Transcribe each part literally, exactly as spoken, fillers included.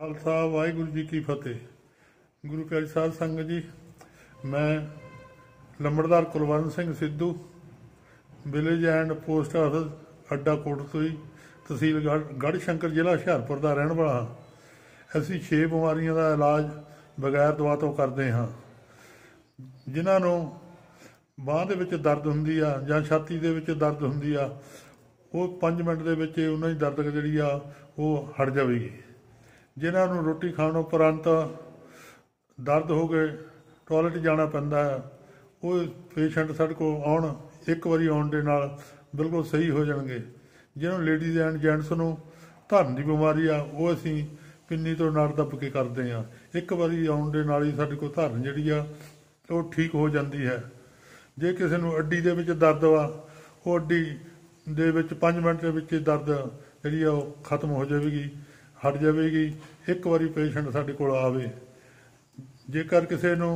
खालसा वाहिगुरू जी की फतेह। गुरु प्यारी साध संगत जी, मैं लंबड़दार Kulwant Singh Sidhu, village and post office Adda Kotsui, तहसील गढ़ गढ़शंकर, जिला हुशियारपुर का रहने वाला हाँ। असीं छे बीमारियों का इलाज बगैर दवा तो करते हाँ। जिन्होंने बांह दे विच दर्द हुंदी आ जां छाती दे विच दर्द हुंदी आ, वो पाँच मिनट दे विच उन्हां दी दर्द जिहड़ी आ वो हट जाएगी। जिन्होंने रोटी खाण उपरंत दर्द हो गए टॉयलेट जाना पैंदा है, वो पेशेंट साडे कोल आउण एक वारी आउण दे नाल बिल्कुल सही हो जाएंगे। जिन्होंने लेडीज़ एंड जेंट्स नूं धरन की बीमारी आ, वो असीं पिन्नी तो नाड़ दब के करते हैं। एक बारी आउण दे नाल ही साडे कोल धरन जिहड़ी आ वो ठीक हो जाती है। जे किसी नूं अड्डी दे विच दर्द वा, वो अड्डी दे विच पाँच मिनट दे विच दर्द जिहड़ी आ वो खत्म हो जाएगी, हट जाएगी। एक बारी पेशेंट साडे कोल आवे। जेकर किसी नूं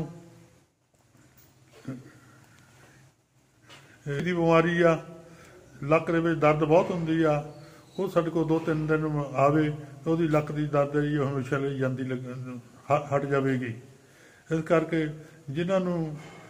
दी बीमारी आ, लक दे विच दर्द बहुत हुंदी आ, वो साडे कोल दो तीन दिन आवे तो उहदी लक दी दर्द जी हमेशा लई जांदी हट जाएगी। इस करके जिन्हां नूं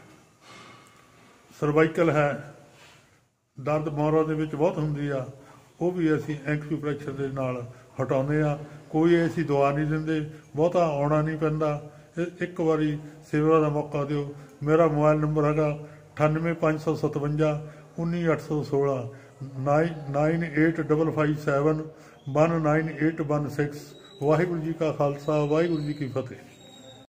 सर्वाइकल है, दर्द मौरा दे विच बहुत हुंदी आ, वो भी असीं एक्यूप्रैशर दे नाल हटाउने आ। कोई ऐसी दवा नहीं दिंदे, बहुता आउणा नहीं पैंदा। एक बारी सेवा का मौका दिओ। मेरा मोबाइल नंबर हैगा अठानवे पाँच सौ सतवंजा उन्नी अठ सौ सोलह nine nine eight double five seven one nine eight one six. Waheguru ji का खालसा, वाहिगुरू जी की फतेह।